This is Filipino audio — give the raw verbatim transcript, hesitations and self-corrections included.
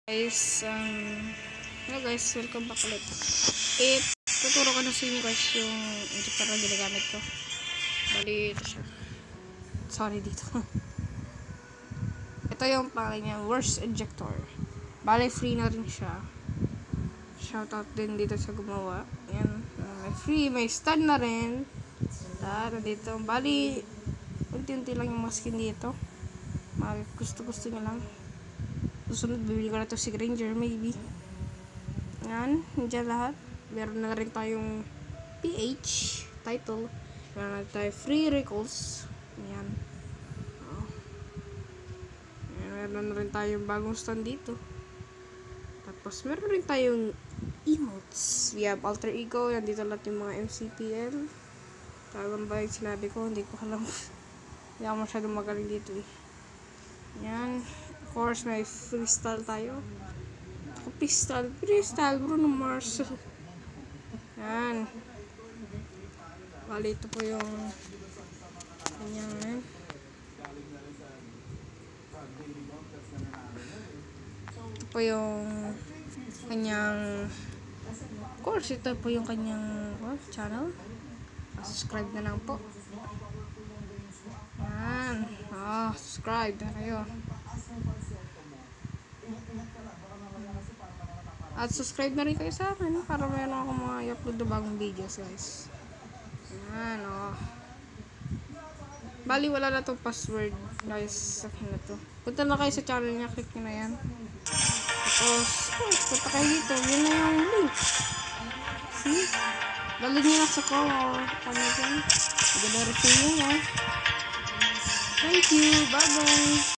Guys, um, hello guys, welcome back ulit. Eh, tuturo ko na sa inyo guys yung injector na ginagamit ko. Bali, ito siya. Sorry dito. Ito yung pangalan niya, worst injector. Bali, free na rin siya. Shoutout din dito sa gumawa. Yan, uh, may free, may stand na rin. Tara dito. Bali, unti-unti lang yung mga skin dito. Gusto-gusto nyo lang. Susunod, bibili ko na to si Granger, maybe. Yan, nandiyan lahat. Meron na rin tayong P H title. Meron na tayo free recalls. Yan. Oh. Yan. Meron na rin tayong bagong stand dito. Tapos, meron rin tayong emotes. We have alter ego. Nandito lahat yung mga M C P L. Talagang ba yung sinabi ko? Hindi ko alam. Hindi ako masyadong magaling dito eh. Yan. Of course, may freestyle tayo. Ako pistol. Freestyle, Bruno Mars. Yan. Bali, ito po yung kanyang ito po yung kanyang of course, ito po yung kanyang oh, channel. Subscribe na lang po. Yan. Ah, subscribe na kayo. At subscribe na rin kayo sa akin para meron ako mga i-upload na bagong videos guys. Ayan o. Oh. Bali wala na itong password guys sa akin na to. Punta na kayo sa channel niya, click nyo na yan. Tapos, oh, punta kayo dito. Yun na yung link. See? Dali nyo na sa call or ano dyan. Maganda rin sa inyo. Thank you. Bye bye.